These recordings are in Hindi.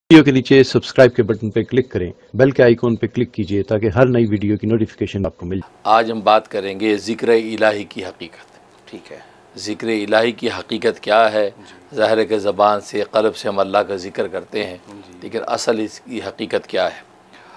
वीडियो के नीचे सब्सक्राइब के बटन पर क्लिक करें, बेल के आइकॉन पर क्लिक कीजिए ताकि हर नई वीडियो की नोटिफिकेशन आपको मिले। आज हम बात करेंगे ज़िक्र इलाही की हकीकत। ठीक है, ज़िक्र इलाही की हकीकत क्या है? ज़ाहिर है कि ज़बान से क़ल्ब से हम अल्लाह का ज़िक्र करते हैं, लेकिन असल इसकी हकीकत क्या है?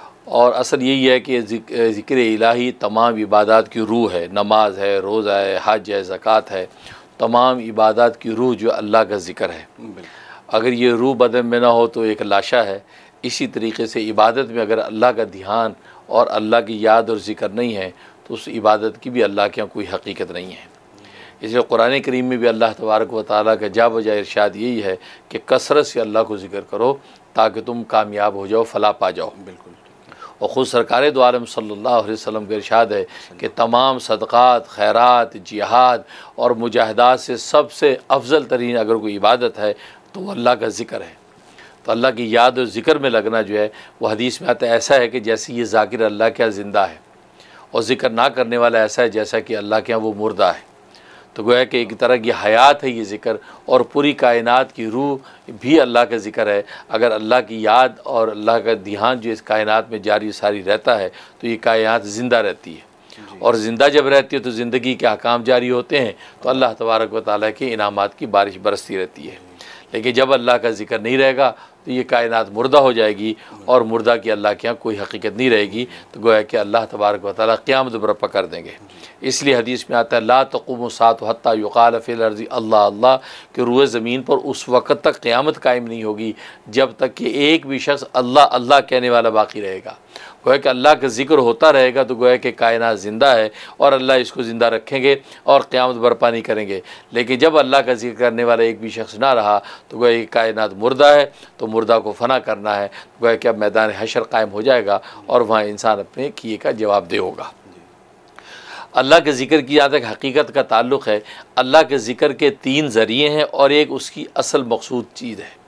और असल यही है कि ज़िक्र इलाही तमाम इबादत की रूह है। नमाज है, रोज़ा है, हज है, ज़कात है, तमाम इबादत की रूह जो अल्लाह का ज़िक्र है। अगर ये रूह बदन में ना हो तो एक लाशा है। इसी तरीके से इबादत में अगर अल्लाह का ध्यान और अल्लाह की याद और ज़िक्र नहीं है तो उस इबादत की भी अल्लाह के यहाँ कोई हकीकत नहीं है। इसलिए कुरान करीम में भी अल्लाह तबारक व तआला का जा बजा इरशाद यही है कि कसरत से अल्लाह को ज़िक्र करो ताकि तुम कामयाब हो जाओ, फलाह पा जाओ। बिल्कुल। और ख़ुद सरकार दो आलम सल्लल्लाहु अलैहि वसल्लम का इरशाद है कि तमाम सदक़ात, खैरात, जिहाद और मुजाहिदात से सबसे अफजल तरीन अगर कोई इबादत है तो वो अल्लाह का ज़िक्र है। तो अल्लाह की याद और ज़िक्र में लगना जो है वो हदीस में आता है ऐसा है कि जैसे ये ज़ाकिर अल्लाह के यहाँ ज़िंदा है, और ज़िक्र ना करने वाला ऐसा है जैसा कि अल्लाह के यहाँ वो मुर्दा है। तो गोया कि एक तरह की हयात है ये ज़िक्र, और पूरी कायनात की रूह भी अल्लाह का ज़िक्र है। अगर अल्लाह की याद और अल्लाह का ध्यान जो इस कायनात में जारी सारी रहता है तो ये कायनात ज़िंदा रहती है, और ज़िंदा जब रहती है तो ज़िंदगी के अहकाम जारी होते हैं, तो अल्लाह तबारक व तआला के इनामात की बारिश बरसती रहती है। लेकिन जब अल्लाह का ज़िक्र नहीं रहेगा तो ये कायनात मुर्दा हो जाएगी, और मुर्दा की अल्लाह के यहाँ कोई हकीकत नहीं रहेगी। तो गोया कि अल्लाह तबारक व तआला क़यामत बरपा कर देंगे। इसलिए हदीस में आता है ला तक़ूमु साअतु हत्ता युक़ाल फ़िल अर्ज़ि अल्लाह अल्लाह, कि रूए ज़मीन पर उस वक़्त तक क़यामत कायम नहीं होगी जब तक कि एक भी शख्स अल्लाह अल्लाह कहने वाला बाकी रहेगा। गोया कि अल्लाह का ज़िक्र होता रहेगा तो गोया कि कायनात ज़िंदा है, और अल्लाह इसको ज़िंदा रखेंगे और क़यामत बरपा नहीं करेंगे। लेकिन जब अल्लाह का ज़िक्र करने वाला एक भी शख्स ना रहा तो गोया कि कायनात मुर्दा है, तो मुर्दा को फ़ना करना है। गोया कि अब मैदान हशर कायम हो जाएगा और वहाँ इंसान अपने किए का जवाबदेह होगा। अल्लाह के ज़िक्र की जहाँ तक हकीकत का ताल्लुक़ है, अल्लाह के ज़िक्र के तीन ज़रिए हैं और एक उसकी असल मकसूद चीज़ है।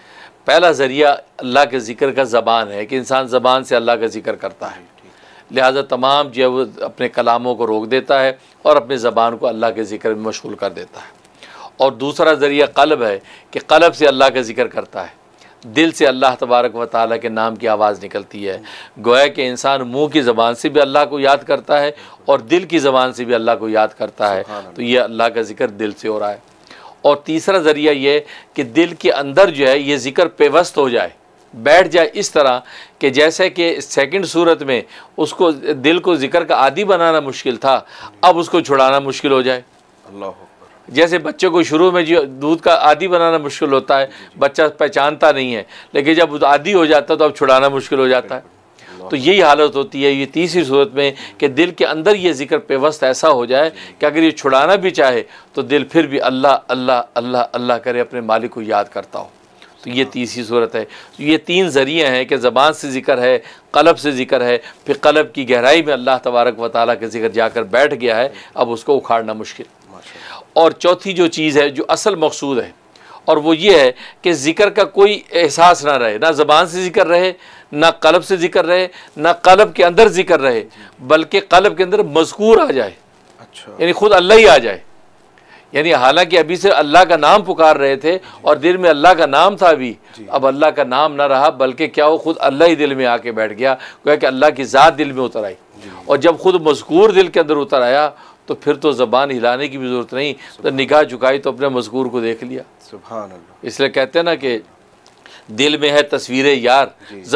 पहला ज़रिया अल्लाह के ज़िक्र का ज़बान है कि इंसान ज़बान से अल्लाह का ज़िक्र करता है, लिहाजा तमाम जो वो अपने कलामों को रोक देता है और अपने ज़बान को अल्लाह के ज़िक्र में मशगूल कर देता है। और दूसरा ज़रिया क़ल्ब है कि क़ल्ब से अल्लाह का ज़िक्र करता है, दिल से अल्लाह तबारक व तआला के नाम की आवाज़ निकलती है। गोया कि इंसान मुँह की ज़बान से भी अल्लाह को याद करता है और दिल की ज़बान से भी अल्लाह को याद करता है, तो ये अल्लाह का ज़िक्र दिल से हो रहा है। और तीसरा ज़रिया ये कि दिल के अंदर जो है ये ज़िक्र पेवस्त हो जाए, बैठ जाए, इस तरह कि जैसे कि सेकंड सूरत में उसको दिल को ज़िक्र का आदी बनाना मुश्किल था, अब उसको छुड़ाना मुश्किल हो जाए। अल्लाह, जैसे बच्चे को शुरू में जो दूध का आदी बनाना मुश्किल होता है, बच्चा पहचानता नहीं है, लेकिन जब आदी हो जाता है तो अब छुड़ाना मुश्किल हो जाता है। तो यही हालत होती है ये तीसरी सूरत में कि दिल के अंदर ये ज़िक्र पेवस्त ऐसा हो जाए कि अगर ये छुड़ाना भी चाहे तो दिल फिर भी अल्लाह अल्लाह अल्लाह अल्लाह करे, अपने मालिक को याद करता हो। तो ये तीसरी सूरत है। तो ये तीन ज़रिए हैं कि ज़बान से ज़िक्र है, क़ल्ब से ज़िक्र है, फिर क़ल्ब की गहराई में अल्लाह तबारक व तआला के ज़िक्र जाकर बैठ गया है, अब उसको उखाड़ना मुश्किल। और चौथी जो चीज़ है जो असल मकसूद है, और वो ये है कि ज़िक्र का कोई एहसास ना रहे, ना ज़बान से ज़िक्र रहे, ना क़ल्ब से ज़िक्र रहे, ना क़ल्ब के अंदर ज़िक्र रहे, बल्कि क़ल्ब के अंदर मज़कूर आ जाए। अच्छा, यानी खुद अल्लाह ही आ जाए। यानी हालांकि अभी से अल्लाह का नाम पुकार रहे थे और दिल में अल्लाह का नाम था, अभी अब अल्लाह का नाम ना रहा, बल्कि क्या हो खुद अल्लाह ही दिल में आके बैठ गया, क्योंकि अल्लाह की ज़ात दिल में उतर आई। और जब खुद मज़कूर दिल के अंदर उतर आया तो फिर तो ज़बान हिलाने की भी ज़रूरत नहीं, तो निगाह झुकाई तो अपने मज़कूर को देख लिया। सुभान अल्लाह। इसलिए कहते हैं ना कि दिल में है तस्वीरें यार,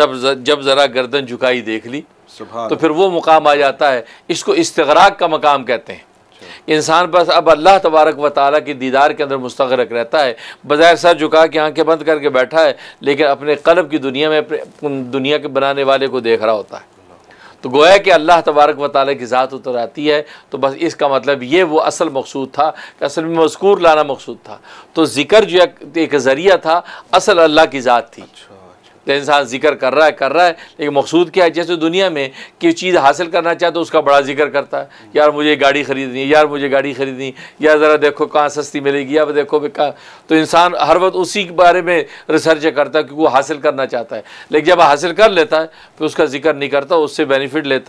जब ज़रा गर्दन झुकाई देख ली, तो फिर वो मुकाम आ जाता है। इसको इस्तिग़राक़ का मकाम कहते हैं। इंसान बस अब अल्लाह तबारक व तआला की दीदार के अंदर मुस्तग़रक़ रहता है, बज़ाहिर सर झुका के आंखें बंद करके बैठा है, लेकिन अपने क़ल्ब की दुनिया में अपने दुनिया के बनाने वाले को देख रहा होता है। तो गोया कि अल्लाह तबारक व तआला की ज़ात उतर आती है। तो बस इसका मतलब ये वो असल मकसूद था कि असल में मज़कूर लाना मकसूद था। तो ज़िक्र जो एक ज़रिया था, असल अल्लाह की ज़ात थी। तो इंसान ज़िक्र कर रहा है, लेकिन मकसूद क्या है? जैसे दुनिया में कि चीज़ हासिल करना चाहे तो उसका बड़ा ज़िक्र करता है, यार मुझे गाड़ी ख़रीदनी है, यार मुझे गाड़ी ख़रीदनी, यार ज़रा देखो कहाँ सस्ती मिलेगी, या देखो कहाँ। तो इंसान हर वक्त उसी के बारे में रिसर्च करता है क्योंकि वो हासिल करना चाहता है, लेकिन जब हासिल कर लेता है फिर उसका ज़िक्र नहीं करता, उससे बेनिफिट लेता है।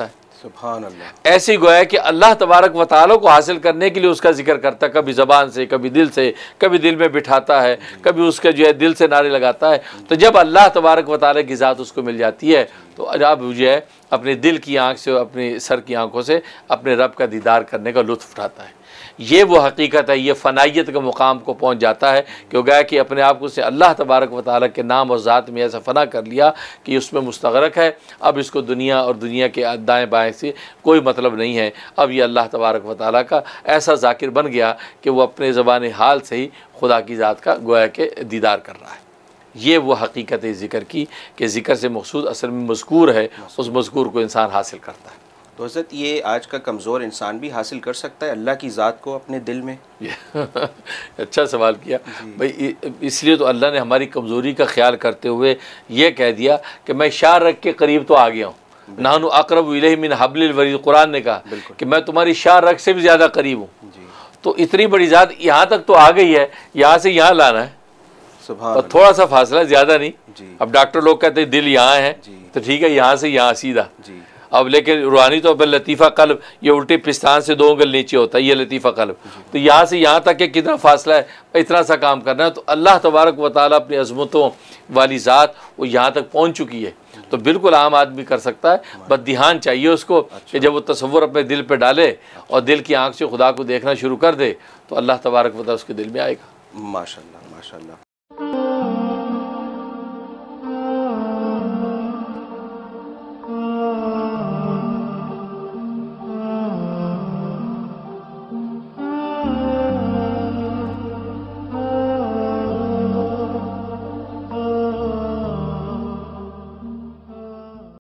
सुभान अल्लाह। ऐसी गोया कि अल्लाह तबारक व तआला को हासिल करने के लिए उसका जिक्र करता है, कभी ज़बान से, कभी दिल से, कभी दिल में बिठाता है, कभी उसका जो है दिल से नारे लगाता है। तो जब अल्लाह तबारक व तआला की ज़ात उसको मिल जाती है तो अब जो है अपने दिल की आँख से, अपने सर की आँखों से अपने रब का दीदार करने का लुत्फ़ उठाता है। ये वो हकीकत है, ये फ़नाइयत के मुकाम को पहुँच जाता है कि वो गया कि अपने आप को से अल्लाह तबारक व तआला के नाम और ज़ात में ऐसा फ़ना कर लिया कि उसमें मुस्तग़रक़ है। अब इसको दुनिया और दुनिया के दाएँ बाएँ से कोई मतलब नहीं है। अब ये अल्लाह तबारक व तआला का ऐसा ज़ाकिर बन गया कि वो अपने ज़बान हाल से ही खुदा की ज़ात का गोया के दीदार कर रहा है। ये वो हकीकत है ज़िक्र की कि ज़िक्र से मकसूद असल में मज़कूर है, उस मज़कूर को इंसान हासिल करता है। तो हज़रत ये आज का कमज़ोर इंसान भी हासिल कर सकता है अल्लाह की ज़ात को अपने दिल में? अच्छा सवाल किया भाई। इसलिए तो अल्लाह ने हमारी कमज़ोरी का ख्याल करते हुए ये कह दिया कि मैं शाह रग के करीब तो आ गया हूँ, नानु अक़रबु इलैहि मिन हब्लिल वरीद। कुरान ने कहा कि मैं तुम्हारी शाह रग से भी ज़्यादा करीब हूँ। तो इतनी बड़ी ज़ात यहाँ तक तो आ गई है, यहाँ से यहाँ लाना है और थोड़ा सा फासला, ज़्यादा नहीं। अब डॉक्टर लोग कहते हैं दिल यहाँ है तो ठीक है, यहाँ से यहाँ सीधा। अब लेकिन रूहानी तो अब लतीफ़ा क़ल्ब ये उल्टे पिस्तान से 2 उंगल नीचे होता है, ये लतीफ़ा क़ल्ब। तो यहाँ से यहाँ तक के कितना फासला है, इतना सा काम करना है। तो अल्लाह तबारक व तआला अपनी अज़मतों वाली ज़ात वो यहाँ तक पहुँच चुकी है। तो बिल्कुल आम आदमी कर सकता है, बस ध्यान चाहिए उसको कि जब वो तसव्वुर अपने दिल पे डाले और दिल की आँख से खुदा को देखना शुरू कर दे तो अल्लाह तबारक व तआला उसके दिल में आएगा। माशाअल्लाह, माशाअल्लाह।